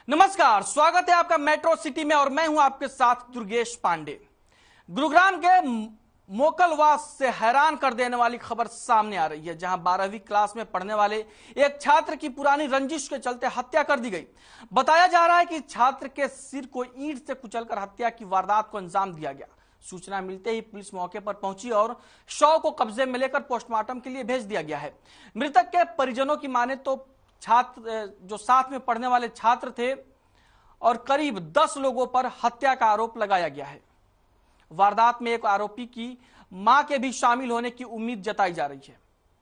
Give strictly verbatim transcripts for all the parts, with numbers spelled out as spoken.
नमस्कार, स्वागत है आपका मेट्रो सिटी में और मैं हूं आपके साथ दुर्गेश पांडे। गुरुग्राम के मोकलवास से हैरान कर देने वाली खबर सामने आ रही है, जहां बारहवीं क्लास में पढ़ने वाले एक छात्र की पुरानी रंजिश के चलते हत्या कर दी गई। बताया जा रहा है कि छात्र के सिर को ईंट से कुचलकर हत्या की वारदात को अंजाम दिया गया। सूचना मिलते ही पुलिस मौके पर पहुंची और शव को कब्जे में लेकर पोस्टमार्टम के लिए भेज दिया गया है। मृतक के परिजनों की माने तो छात्र जो साथ में पढ़ने वाले छात्र थे और करीब दस लोगों पर हत्या का आरोप लगाया गया है। वारदात में एक आरोपी की मां के भी शामिल होने की उम्मीद जताई जा रही है।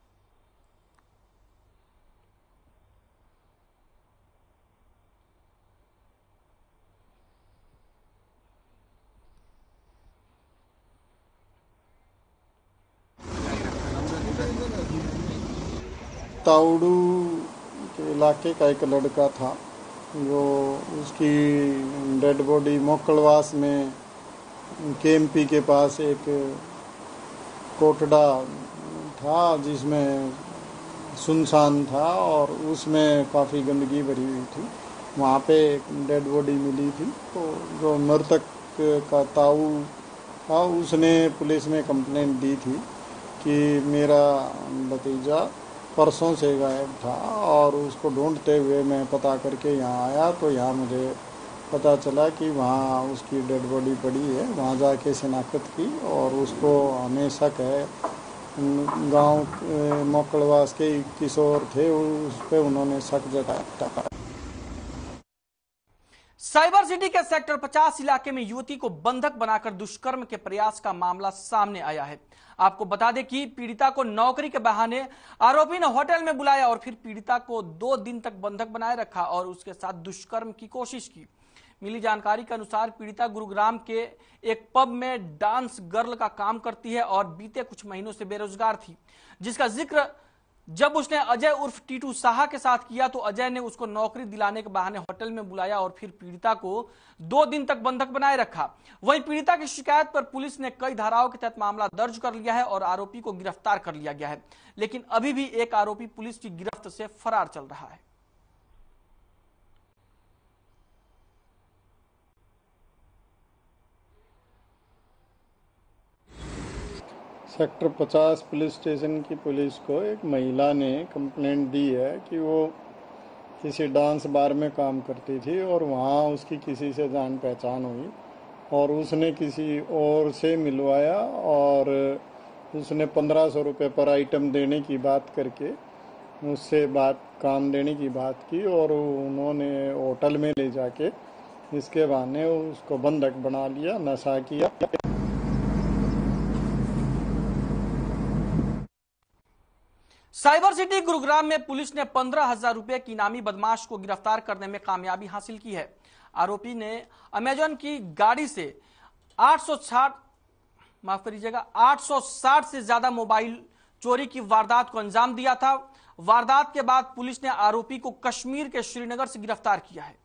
ताउडू के इलाके का एक लड़का था, जो उसकी डेड बॉडी मोकलवास में केएमपी के पास एक कोटड़ा था जिसमें सुनसान था और उसमें काफ़ी गंदगी भरी हुई थी। वहाँ पे एक डेड बॉडी मिली थी। तो जो मृतक का ताऊ था उसने पुलिस में कंप्लेंट दी थी कि मेरा भतीजा परसों से गायब था और उसको ढूंढते हुए मैं पता करके यहाँ आया तो यहाँ मुझे पता चला कि वहाँ उसकी डेड बॉडी पड़ी है। वहाँ जाके शिनाख्त की और उसको हमें शक है, गांव मोकलवास के किशोर थे, उस पर उन्होंने शक जताया। साइबर सिटी के सेक्टर पचास इलाके में युवती को बंधक बनाकर दुष्कर्म के प्रयास का मामला सामने आया है। आपको बता दें कि पीड़िता को नौकरी के बहाने आरोपी ने होटल में बुलाया और फिर पीड़िता को दो दिन तक बंधक बनाए रखा और उसके साथ दुष्कर्म की कोशिश की। मिली जानकारी के अनुसार पीड़िता गुरुग्राम के एक पब में डांस गर्ल का काम करती है और बीते कुछ महीनों से बेरोजगार थी, जिसका जिक्र जब उसने अजय उर्फ टीटू साहा के साथ किया तो अजय ने उसको नौकरी दिलाने के बहाने होटल में बुलाया और फिर पीड़िता को दो दिन तक बंधक बनाए रखा। वहीं पीड़िता की शिकायत पर पुलिस ने कई धाराओं के तहत मामला दर्ज कर लिया है और आरोपी को गिरफ्तार कर लिया गया है, लेकिन अभी भी एक आरोपी पुलिस की गिरफ्त से फरार चल रहा है। सेक्टर पचास पुलिस स्टेशन की पुलिस को एक महिला ने कंप्लेंट दी है कि वो किसी डांस बार में काम करती थी और वहाँ उसकी किसी से जान पहचान हुई और उसने किसी और से मिलवाया और उसने पंद्रह सौ रुपये पर आइटम देने की बात करके उससे बात काम देने की बात की और उन्होंने होटल में ले जाके इसके बहाने उसको बंधक बना लिया, नशा किया। साइबर सिटी गुरुग्राम में पुलिस ने पंद्रह हजार रुपए की इनामी बदमाश को गिरफ्तार करने में कामयाबी हासिल की है। आरोपी ने अमेजॉन की गाड़ी से आठ सौ साठ माफ करिएगा आठ सौ साठ से ज्यादा मोबाइल चोरी की वारदात को अंजाम दिया था। वारदात के बाद पुलिस ने आरोपी को कश्मीर के श्रीनगर से गिरफ्तार किया है।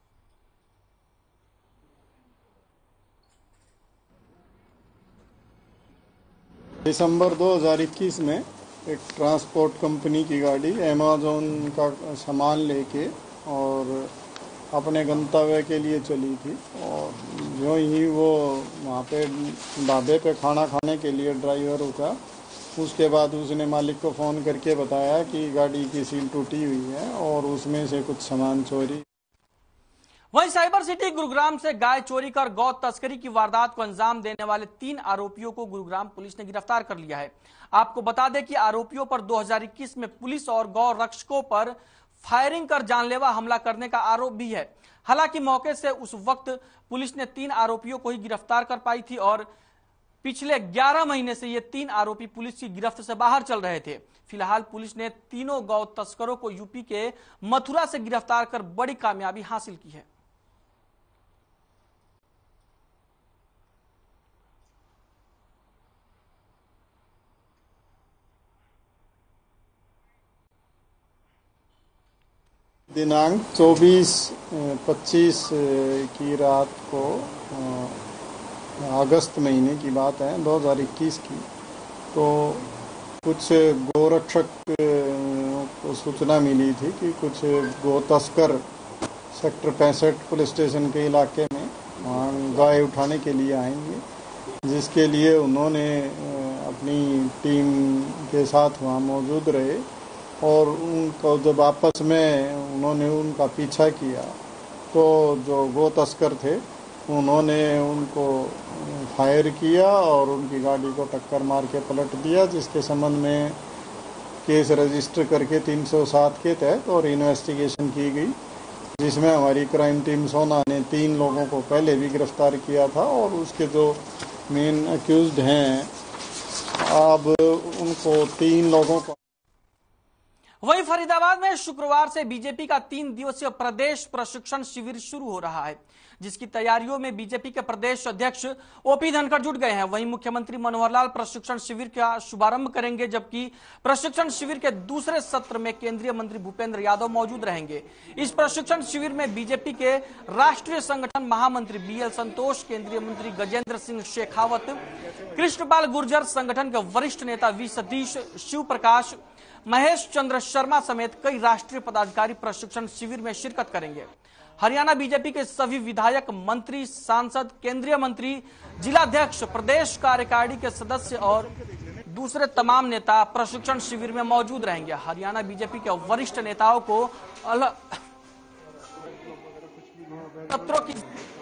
दिसंबर दो हज़ार इक्कीस में एक ट्रांसपोर्ट कंपनी की गाड़ी अमेज़न का सामान लेके और अपने गंतव्य के लिए चली थी और जो ही वो वहाँ पे ढाबे पे खाना खाने के लिए ड्राइवर रुका, उसके बाद उसने मालिक को फ़ोन करके बताया कि गाड़ी की सील टूटी हुई है और उसमें से कुछ सामान चोरी। वहीं साइबर सिटी गुरुग्राम से गाय चोरी कर गौ तस्करी की वारदात को अंजाम देने वाले तीन आरोपियों को गुरुग्राम पुलिस ने गिरफ्तार कर लिया है। आपको बता दें कि आरोपियों पर दो हज़ार इक्कीस में पुलिस और गौ रक्षकों पर फायरिंग कर जानलेवा हमला करने का आरोप भी है। हालांकि मौके से उस वक्त पुलिस ने तीन आरोपियों को ही गिरफ्तार कर पाई थी और पिछले ग्यारह महीने से ये तीन आरोपी पुलिस की गिरफ्त से बाहर चल रहे थे। फिलहाल पुलिस ने तीनों गौ तस्करों को यूपी के मथुरा से गिरफ्तार कर बड़ी कामयाबी हासिल की है। दिनांक चौबीस पच्चीस की रात को अगस्त महीने की बात है दो हज़ार इक्कीस की, तो कुछ गोरक्षक को सूचना मिली थी कि कुछ गो तस्कर सेक्टर पैंसठ पुलिस स्टेशन के इलाके में वहाँ गाय उठाने के लिए आएंगे, जिसके लिए उन्होंने अपनी टीम के साथ वहाँ मौजूद रहे और उनको जब आपस में उन्होंने उनका पीछा किया तो जो गो तस्कर थे उन्होंने उनको फायर किया और उनकी गाड़ी को टक्कर मार के पलट दिया, जिसके संबंध में केस रजिस्टर करके तीन सौ सात के तहत और इन्वेस्टिगेशन की गई, जिसमें हमारी क्राइम टीम सोना ने तीन लोगों को पहले भी गिरफ्तार किया था और उसके जो मेन अक्यूज्ड हैं अब उनको तीन लोगों को। वहीं फरीदाबाद में शुक्रवार से बीजेपी का तीन दिवसीय प्रदेश प्रशिक्षण शिविर शुरू हो रहा है, जिसकी तैयारियों में बीजेपी के प्रदेश अध्यक्ष ओपी धनखड़ जुट गए हैं। वहीं मुख्यमंत्री मनोहर लाल प्रशिक्षण शिविर का शुभारंभ करेंगे, जबकि प्रशिक्षण शिविर के दूसरे सत्र में केंद्रीय मंत्री भूपेंद्र यादव मौजूद रहेंगे। इस प्रशिक्षण शिविर में बीजेपी के राष्ट्रीय संगठन महामंत्री बीएल संतोष, केंद्रीय मंत्री गजेंद्र सिंह शेखावत, कृष्णपाल गुर्जर, संगठन के वरिष्ठ नेता वी सतीश, शिव प्रकाश, महेश चंद्र शर्मा समेत कई राष्ट्रीय पदाधिकारी प्रशिक्षण शिविर में शिरकत करेंगे। हरियाणा बीजेपी के सभी विधायक, मंत्री, सांसद, केंद्रीय मंत्री, जिलाध्यक्ष, प्रदेश कार्यकारिणी के सदस्य और दूसरे तमाम नेता प्रशिक्षण शिविर में मौजूद रहेंगे। हरियाणा बीजेपी के वरिष्ठ नेताओं को अलग सत्रों की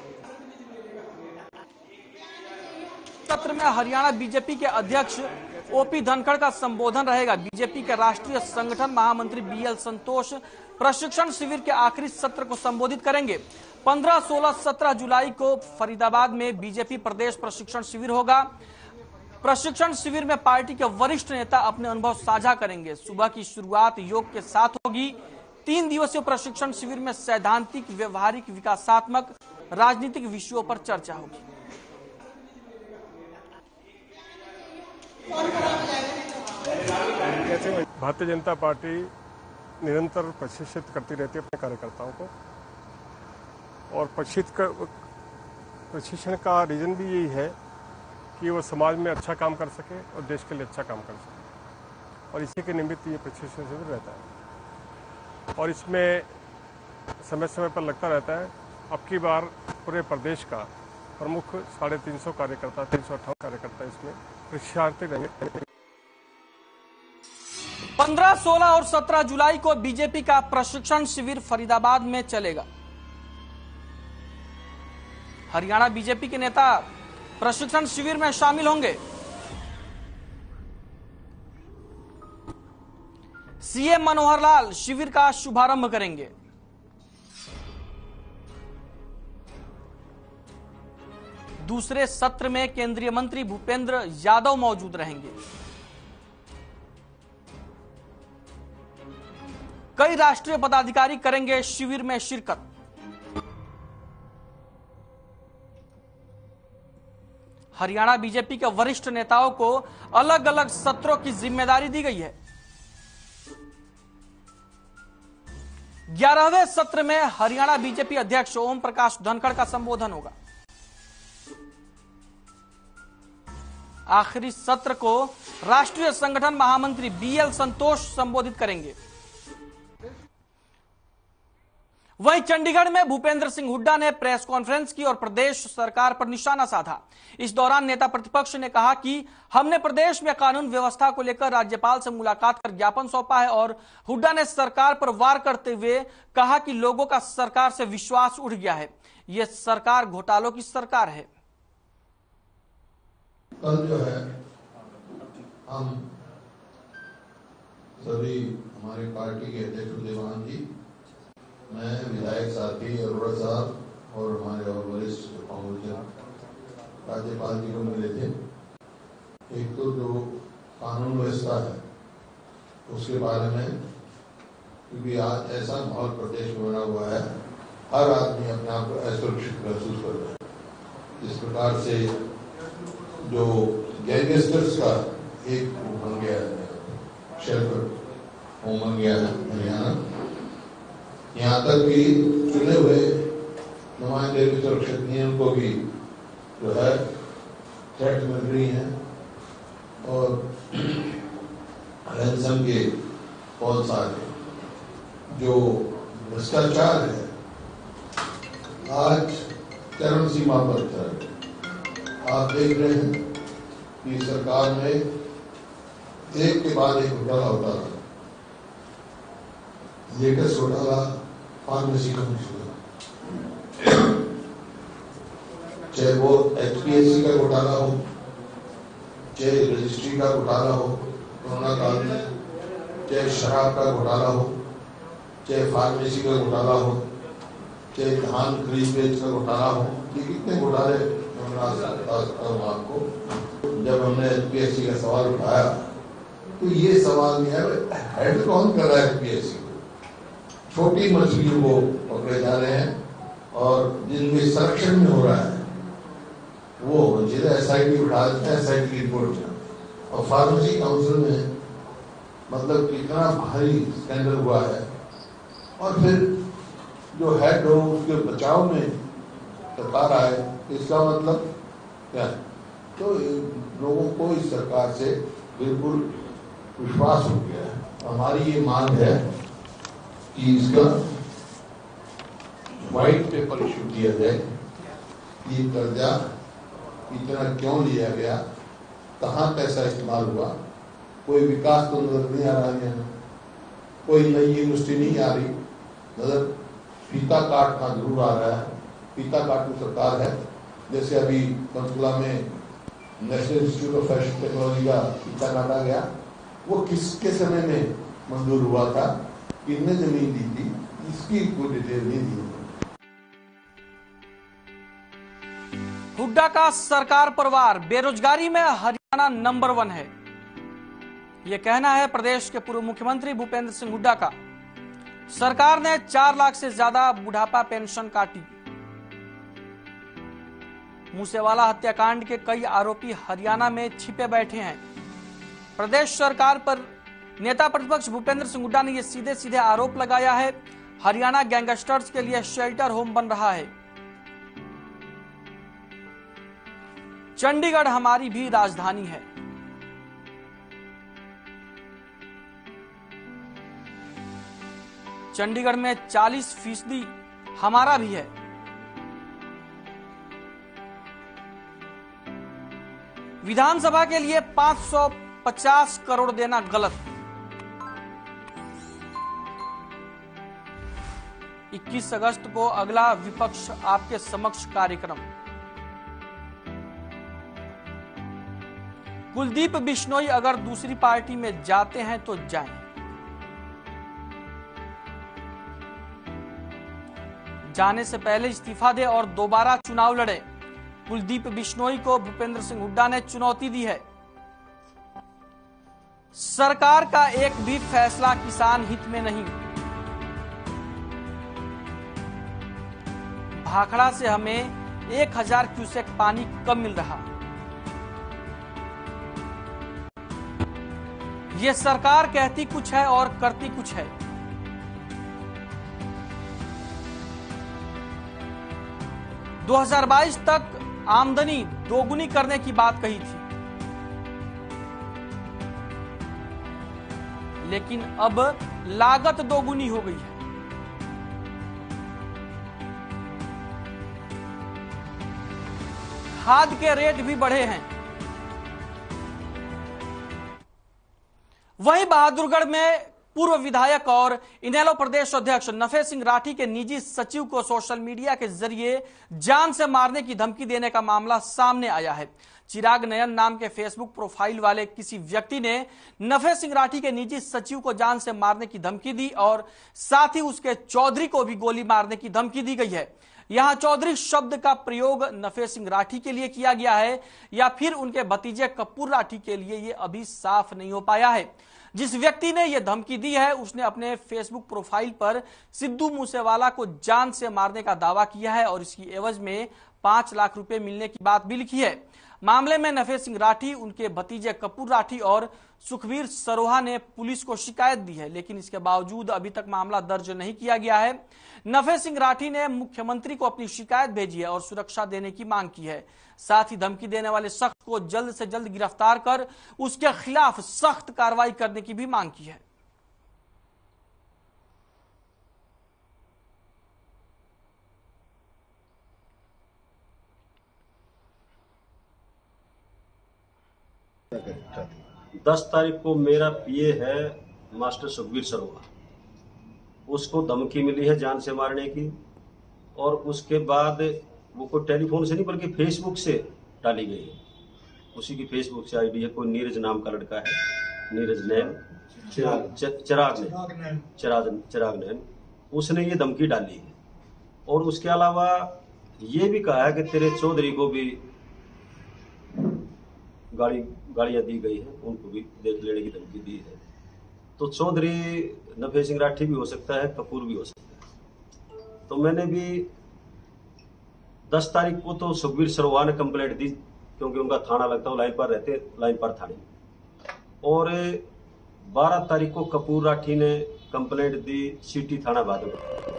सत्र में हरियाणा बीजेपी के अध्यक्ष ओपी धनखड़ का संबोधन रहेगा। बीजेपी के राष्ट्रीय संगठन महामंत्री बीएल संतोष प्रशिक्षण शिविर के आखिरी सत्र को संबोधित करेंगे। पंद्रह, सोलह, सत्रह जुलाई को फरीदाबाद में बीजेपी प्रदेश प्रशिक्षण शिविर होगा। प्रशिक्षण शिविर में पार्टी के वरिष्ठ नेता अपने अनुभव साझा करेंगे। सुबह की शुरुआत योग के साथ होगी। तीन दिवसीय प्रशिक्षण शिविर में सैद्धांतिक, व्यवहारिक, विकासात्मक, राजनीतिक विषयों पर चर्चा होगी। भारतीय जनता पार्टी निरंतर प्रशिक्षित करती रहती है अपने कार्यकर्ताओं को, और प्रशिक्षण का रीजन भी यही है कि वो समाज में अच्छा काम कर सके और देश के लिए अच्छा काम कर सके, और इसी के निमित्त ये प्रशिक्षण शिविर रहता है। और इसमें समय समय पर लगता रहता है। अब की बार पूरे प्रदेश का प्रमुख साढ़े तीन सौ कार्यकर्ता तीन सौ अट्ठावन कार्यकर्ता इसमें प्रशिक्षणार्थी रहेंगे। पंद्रह, सोलह और सत्रह जुलाई को बीजेपी का प्रशिक्षण शिविर फरीदाबाद में चलेगा। हरियाणा बीजेपी के नेता प्रशिक्षण शिविर में शामिल होंगे। सीएम मनोहर लाल शिविर का शुभारंभ करेंगे। दूसरे सत्र में केंद्रीय मंत्री भूपेंद्र यादव मौजूद रहेंगे। कई राष्ट्रीय पदाधिकारी करेंगे शिविर में शिरकत। हरियाणा बीजेपी के वरिष्ठ नेताओं को अलग अलग सत्रों की जिम्मेदारी दी गई है। ग्यारहवें सत्र में हरियाणा बीजेपी अध्यक्ष ओम प्रकाश धनखड़ का संबोधन होगा। आखिरी सत्र को राष्ट्रीय संगठन महामंत्री बीएल संतोष संबोधित करेंगे। वहीं चंडीगढ़ में भूपेंद्र सिंह हुड्डा ने प्रेस कॉन्फ्रेंस की और प्रदेश सरकार पर निशाना साधा। इस दौरान नेता प्रतिपक्ष ने कहा कि हमने प्रदेश में कानून व्यवस्था को लेकर राज्यपाल से मुलाकात कर ज्ञापन सौंपा है, और हुड्डा ने सरकार पर वार करते हुए कहा कि लोगों का सरकार से विश्वास उठ गया है। यह सरकार घोटालों की सरकार है। कल जो है हम सभी हमारी पार्टी के अध्यक्ष देवान जी, मैं, विधायक साथी अरोड़ा साहब और हमारे और वरिष्ठ कांग्रेस राज्यपाल जी को मिले थे। एक तो जो कानून व्यवस्था है उसके बारे में, क्योंकि आज ऐसा माहौल प्रदेश में बना हुआ है, हर आदमी अपने आप को असुरक्षित महसूस कर रहा है। इस प्रकार से जो गैंगस्टर्स का एक बन गया है, शेल्टर होम बन गया है हरियाणा, यहाँ तक कि चुने हुए नुमाइंदे सुरक्षित नियम को भी जो है थ्रेट मिल रही है, और रैंसम के कॉल्स आ रहे। जो भ्रष्टाचार है आज चरम सीमा पर चल आप देख रहे हैं कि सरकार ने एक के बाद एक घोटाला होता रहा। लेटेस्ट घोटाला फार्मेसी कमीशन, चाहे वो एचपीएससी का घोटाला हो, चाहे रजिस्ट्री का घोटाला हो कोरोना काल में, चाहे शराब का घोटाला हो, चाहे फार्मेसी का घोटाला हो, चाहे धान खरीद बेच का घोटाला हो। ये कितने घोटाले मैं आपको, जब हमने एचपीएससी का सवाल उठाया तो ये सवाल नहीं है हेड कौन कर रहा है एचपीएससी को। छोटी मछलियों को पकड़े जा रहे हैं और जिनमें संरक्षण में हो रहा है वो जिसे एसआईटी उठा देते हैं, एसआईटी की रिपोर्ट में। और फार्मेसी काउंसिल में मतलब कितना भारी स्कैंडल हुआ है। और फिर जो हेड हो उसके बचाव में सरकार आए, इसका मतलब क्या है? तो लोगों को इस सरकार से बिल्कुल विश्वास हो गया है। हमारी ये मांग है कि इसका व्हाइट पेपर इश्यू किया जाए। ये कर्जा इतना क्यों लिया गया, कहाँ पैसा इस्तेमाल हुआ, कोई विकास तो नजर नहीं आ रहा है, कोई नई यूनिवर्सिटी नहीं आ रही नजर। फीता काट का जरूर आ रहा है, फीता काट में सरकार है। जैसे अभी पंचकुला में National Institute of Fashion Technology का फीता काटा गया, वो किसके समय में मंजूर हुआ था, किसने जमीन दी थी, इसकी कोई डिटेल नहीं दी। हुड्डा का सरकार परिवार बेरोजगारी में हरियाणा नंबर वन है, यह कहना है प्रदेश के पूर्व मुख्यमंत्री भूपेंद्र सिंह हुड्डा का। सरकार ने चार लाख से ज्यादा बुढ़ापा पेंशन काटी। मूसेवाला हत्याकांड के कई आरोपी हरियाणा में छिपे बैठे हैं। प्रदेश सरकार पर नेता प्रतिपक्ष भूपेंद्र सिंह हुड्डा ने यह सीधे सीधे आरोप लगाया है। हरियाणा गैंगस्टर्स के लिए शेल्टर होम बन रहा है। चंडीगढ़ हमारी भी राजधानी है। चंडीगढ़ में चालीस फीसदी हमारा भी है। विधानसभा के लिए पांच सौ पचास करोड़ देना गलत। इक्कीस अगस्त को अगला विपक्ष आपके समक्ष कार्यक्रम। कुलदीप बिश्नोई अगर दूसरी पार्टी में जाते हैं तो जाएं। जाने से पहले इस्तीफा दे और दोबारा चुनाव लड़े। कुलदीप बिश्नोई को भूपेंद्र सिंह हुड्डा ने चुनौती दी है। सरकार का एक भी फैसला किसान हित में नहीं। भाखड़ा से हमें एक हजार क्यूसेक पानी कम मिल रहा। ये सरकार कहती कुछ है और करती कुछ है। दो हज़ार बाईस तक आमदनी दोगुनी करने की बात कही थी, लेकिन अब लागत दोगुनी हो गई है। खाद के रेट भी बढ़े हैं। वहीं बहादुरगढ़ में पूर्व विधायक और इनेलो प्रदेश अध्यक्ष नफे सिंह राठी के निजी सचिव को सोशल मीडिया के जरिए जान से मारने की धमकी देने का मामला सामने आया है। चिराग नयन नाम के फेसबुक प्रोफाइल वाले किसी व्यक्ति ने नफे सिंह राठी के निजी सचिव को जान से मारने की धमकी दी और साथ ही उसके चौधरी को भी गोली मारने की धमकी दी गई है। यहां चौधरी शब्द का प्रयोग नफे सिंह राठी के लिए किया गया है या फिर उनके भतीजे कपूर राठी के लिए, ये अभी साफ नहीं हो पाया है। जिस व्यक्ति ने यह धमकी दी है उसने अपने फेसबुक प्रोफाइल पर सिद्धू मूसेवाला को जान से मारने का दावा किया है और इसकी एवज में पांच लाख रुपए मिलने की बात भी लिखी है। मामले में नफे सिंह राठी, उनके भतीजे कपूर राठी और सुखवीर सरोहा ने पुलिस को शिकायत दी है, लेकिन इसके बावजूद अभी तक मामला दर्ज नहीं किया गया है। नफे सिंह राठी ने मुख्यमंत्री को अपनी शिकायत भेजी है और सुरक्षा देने की मांग की है। साथ ही धमकी देने वाले शख्स को जल्द से जल्द गिरफ्तार कर उसके खिलाफ सख्त कार्रवाई करने की भी मांग की है। जानकारी। दस तारीख को मेरा पीए है मास्टर सुखबीर सरोवा, उसको धमकी मिली है जान से मारने की, और उसके बाद वो कोई टेलीफोन से नहीं बल्कि फेसबुक से डाली गई है। उसी की फेसबुक से आईडी है, कोई नीरज नाम का लड़का है, नीरज नैन, चिराग चिराग नैन चिराग चिराग नैन, उसने ये धमकी डाली है। और उसके अलावा ये भी कहा है कि तेरे चौधरी को भी गाड़ी गाड़ियां दी गई है, उनको भी देख लेने की धमकी दी है। तो चौधरी नफे सिंह राठी भी हो सकता है, कपूर भी हो सकता है। तो मैंने भी दस तारीख को तो सुखबीर सरोवा ने कंप्लेंट दी, क्योंकि उनका थाना लगता है, लाइन पर रहते लाइन पर थाने। और बारह तारीख को कपूर राठी ने कंप्लेंट दी सिटी थाना भादुड़।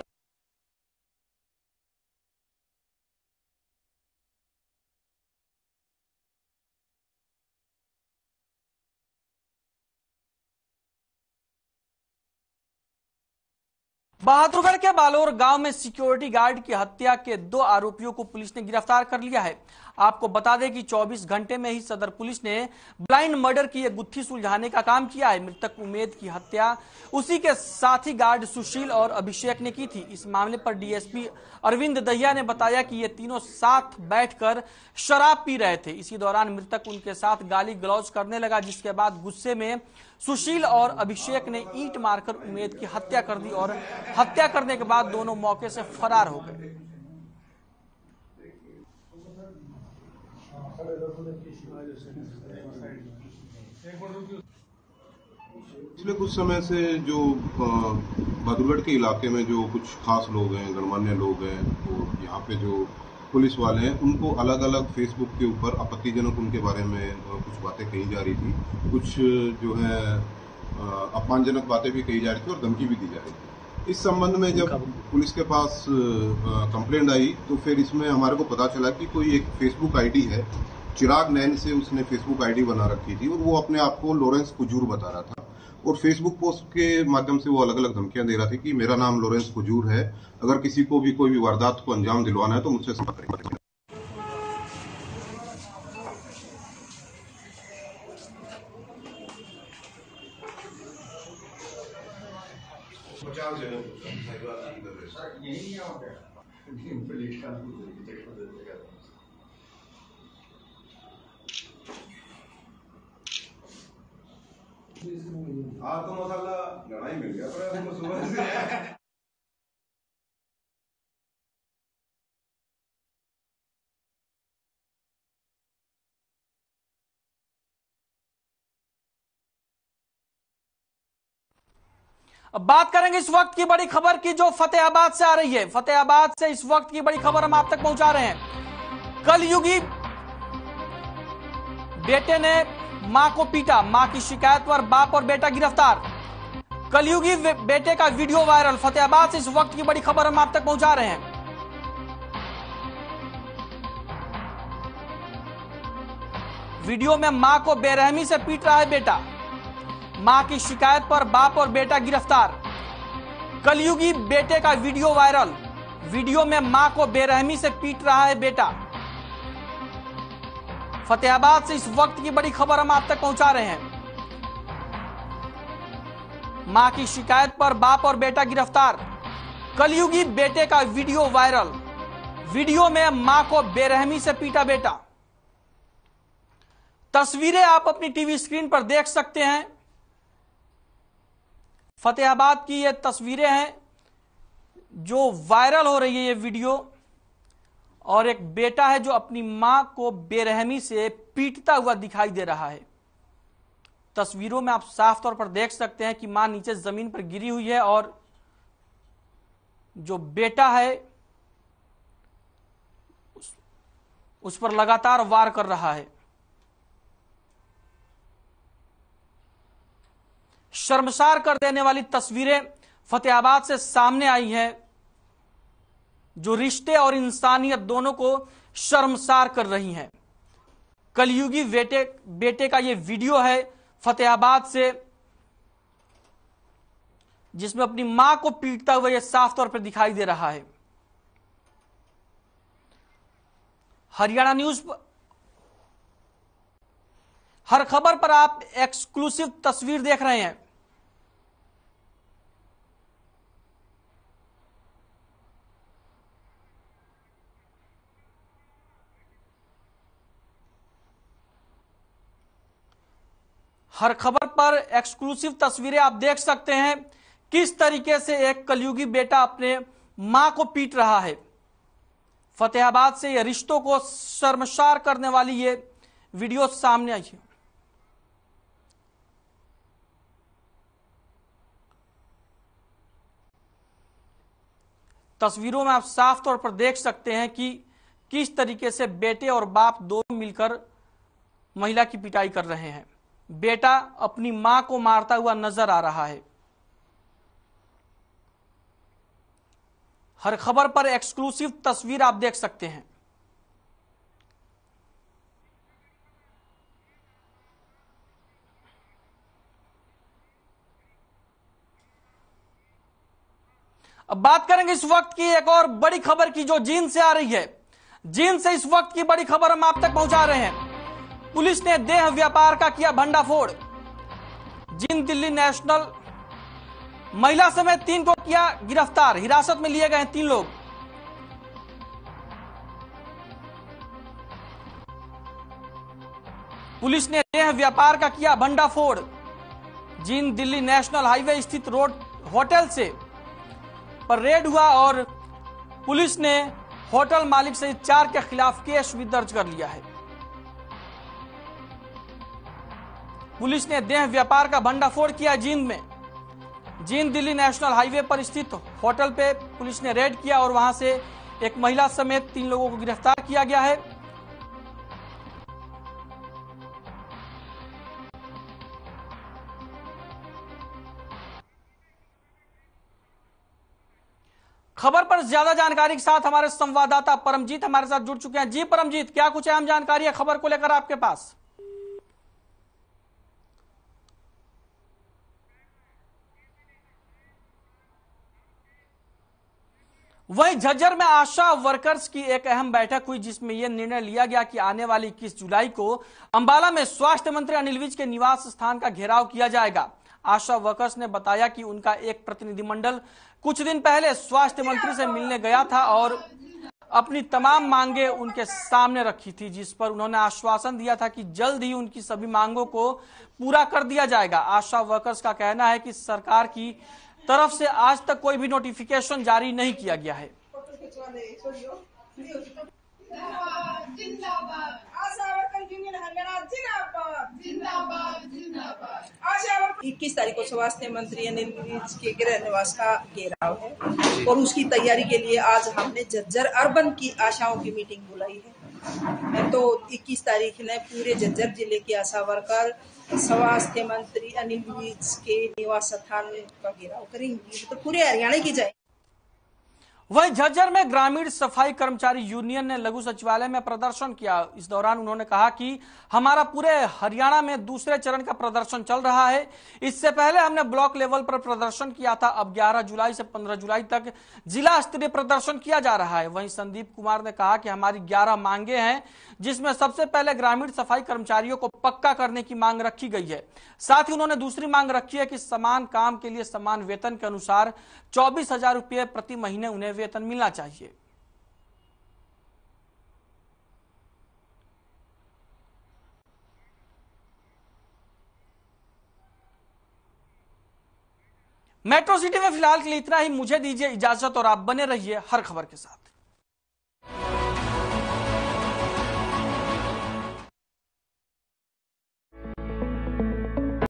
बहादुरगढ़ के बालोर गांव में सिक्योरिटी गार्ड की हत्या के दो आरोपियों को पुलिस ने गिरफ्तार कर लिया है। आपको बता दें कि चौबीस घंटे में ही सदर पुलिस ने ब्लाइंड मर्डर की एक गुत्थी सुलझाने का काम किया है। मृतक उमेद की हत्या उसी के साथी गार्ड सुशील और अभिषेक ने की थी। इस मामले पर डीएसपी अरविंद दहिया ने बताया कि ये तीनों साथ बैठकर शराब पी रहे थे। इसी दौरान मृतक उनके साथ गाली गलौज करने लगा, जिसके बाद गुस्से में सुशील और अभिषेक ने ईंट मारकर उमेद की हत्या कर दी और हत्या करने के बाद दोनों मौके से फरार हो गए। पिछले कुछ समय से जो बहादुरगढ़ के इलाके में जो कुछ खास लोग हैं, गणमान्य लोग हैं, और यहाँ पे जो पुलिस वाले हैं, उनको अलग अलग फेसबुक के ऊपर आपत्तिजनक उनके बारे में कुछ बातें कही जा रही थी, कुछ जो है अपमानजनक बातें भी कही जा रही थी और धमकी भी दी जा रही थी। इस संबंध में जब पुलिस के पास कंप्लेंट आई तो फिर इसमें हमारे को पता चला कि कोई एक फेसबुक आईडी है, चिराग नैन से उसने फेसबुक आईडी बना रखी थी और वो अपने आप को लॉरेंस कुजूर बता रहा था और फेसबुक पोस्ट के माध्यम से वो अलग अलग धमकियां दे रहा था कि मेरा नाम लॉरेंस कुजूर है, अगर किसी को भी कोई भी वारदात को अंजाम दिलवाना है तो मुझसे संपर्क करें। आज तो मसाला लड़ाई मिल गया पर हमको सुबह से अब बात करेंगे इस वक्त की बड़ी खबर की जो फतेहाबाद से आ रही है। फतेहाबाद से इस वक्त की बड़ी खबर हम आप तक पहुंचा रहे हैं। कलयुगी बेटे ने मां को पीटा, मां की शिकायत पर बाप और बेटा गिरफ्तार। कलयुगी बेटे का वीडियो वायरल। फतेहाबाद से इस वक्त की बड़ी खबर हम आप तक पहुंचा रहे हैं। वीडियो में मां को बेरहमी से पीट रहा है बेटा। मां की शिकायत पर बाप और बेटा गिरफ्तार। कलयुगी बेटे का वीडियो वायरल। वीडियो में मां को बेरहमी से पीट रहा है बेटा। फतेहाबाद से इस वक्त की बड़ी खबर हम आप तक पहुंचा रहे हैं। मां की शिकायत पर बाप और बेटा गिरफ्तार। कलयुगी बेटे का वीडियो वायरल। वीडियो में मां को बेरहमी से पीटा बेटा। तस्वीरें आप अपनी टीवी स्क्रीन पर देख सकते हैं। फतेहाबाद की ये तस्वीरें हैं जो वायरल हो रही है, ये वीडियो। और एक बेटा है जो अपनी मां को बेरहमी से पीटता हुआ दिखाई दे रहा है। तस्वीरों में आप साफ तौर पर देख सकते हैं कि मां नीचे जमीन पर गिरी हुई है और जो बेटा है उस, उस पर लगातार वार कर रहा है। शर्मसार कर देने वाली तस्वीरें फतेहाबाद से सामने आई हैं जो रिश्ते और इंसानियत दोनों को शर्मसार कर रही हैं। कलयुगी बेटे बेटे का यह वीडियो है फतेहाबाद से, जिसमें अपनी मां को पीटता हुआ यह साफ तौर पर दिखाई दे रहा है। हरियाणा न्यूज हर खबर पर आप एक्सक्लूसिव तस्वीर देख रहे हैं। हर खबर पर एक्सक्लूसिव तस्वीरें आप देख सकते हैं किस तरीके से एक कलयुगी बेटा अपने मां को पीट रहा है। फतेहाबाद से ये रिश्तों को शर्मसार करने वाली ये वीडियो सामने आई है। तस्वीरों में आप साफ तौर पर देख सकते हैं कि किस तरीके से बेटे और बाप दोनों मिलकर महिला की पिटाई कर रहे हैं। बेटा अपनी मां को मारता हुआ नजर आ रहा है। हर खबर पर एक्सक्लूसिव तस्वीर आप देख सकते हैं। अब बात करेंगे इस वक्त की एक और बड़ी खबर की जो जींद से आ रही है। जींद से इस वक्त की बड़ी खबर हम आप तक पहुंचा रहे हैं। पुलिस ने देह व्यापार का किया भंडाफोड़। जींद दिल्ली नेशनल महिला समेत तीन को किया गिरफ्तार। हिरासत में लिए गए हैं तीन लोग। पुलिस ने देह व्यापार का किया भंडाफोड़। जींद दिल्ली नेशनल हाईवे स्थित रोड होटल से पर रेड हुआ और पुलिस ने होटल मालिक सहित चार के खिलाफ केस भी दर्ज कर लिया है। पुलिस ने देह व्यापार का भंडाफोड़ किया जींद में। जींद दिल्ली नेशनल हाईवे पर स्थित होटल पे पुलिस ने रेड किया और वहां से एक महिला समेत तीन लोगों को गिरफ्तार किया गया है। खबर पर ज्यादा जानकारी के साथ हमारे संवाददाता परमजीत हमारे साथ जुड़ चुके हैं। जी परमजीत, क्या कुछ अहम जानकारी है खबर को लेकर आपके पास? वहीं झज्जर में आशा वर्कर्स की एक अहम बैठक हुई जिसमें यह निर्णय लिया गया कि आने वाली इक्कीस जुलाई को अंबाला में स्वास्थ्य मंत्री अनिल विज के निवास स्थान का घेराव किया जाएगा। आशा वर्कर्स ने बताया कि उनका एक प्रतिनिधिमंडल कुछ दिन पहले स्वास्थ्य मंत्री से मिलने गया था और अपनी तमाम मांगे उनके सामने रखी थी, जिस पर उन्होंने आश्वासन दिया था कि जल्द ही उनकी सभी मांगों को पूरा कर दिया जाएगा। आशा वर्कर्स का कहना है कि सरकार की तरफ से आज तक कोई भी नोटिफिकेशन जारी नहीं किया गया है। इक्कीस तारीख को स्वास्थ्य मंत्री अनिल विज के गृह निवास का घेराव है और उसकी तैयारी के लिए आज हमने झज्जर अर्बन की आशाओं की मीटिंग बुलाई है। तो इक्कीस तारीख ने पूरे झज्जर जिले के आशा वर्कर स्वास्थ्य मंत्री अनिल विज के निवास स्थान का घेराव करेंगे। तो पूरे हरियाणा की जाए। वहीं झज्जर में ग्रामीण सफाई कर्मचारी यूनियन ने लघु सचिवालय में प्रदर्शन किया। इस दौरान उन्होंने कहा कि हमारा पूरे हरियाणा में दूसरे चरण का प्रदर्शन चल रहा है। इससे पहले हमने ब्लॉक लेवल पर प्रदर्शन किया था। अब ग्यारह जुलाई से पंद्रह जुलाई तक जिला स्तरीय प्रदर्शन किया जा रहा है। वहीं संदीप कुमार ने कहा कि हमारी ग्यारह मांगे हैं, जिसमें सबसे पहले ग्रामीण सफाई कर्मचारियों को पक्का करने की मांग रखी गई है। साथ ही उन्होंने दूसरी मांग रखी है कि समान काम के लिए समान वेतन के अनुसार चौबीस हजार रुपये प्रति महीने उन्हें वेतन मिलना चाहिए। मेट्रो सिटी में फिलहाल के लिए इतना ही। मुझे दीजिए इजाजत और आप बने रहिए हर खबर के साथ।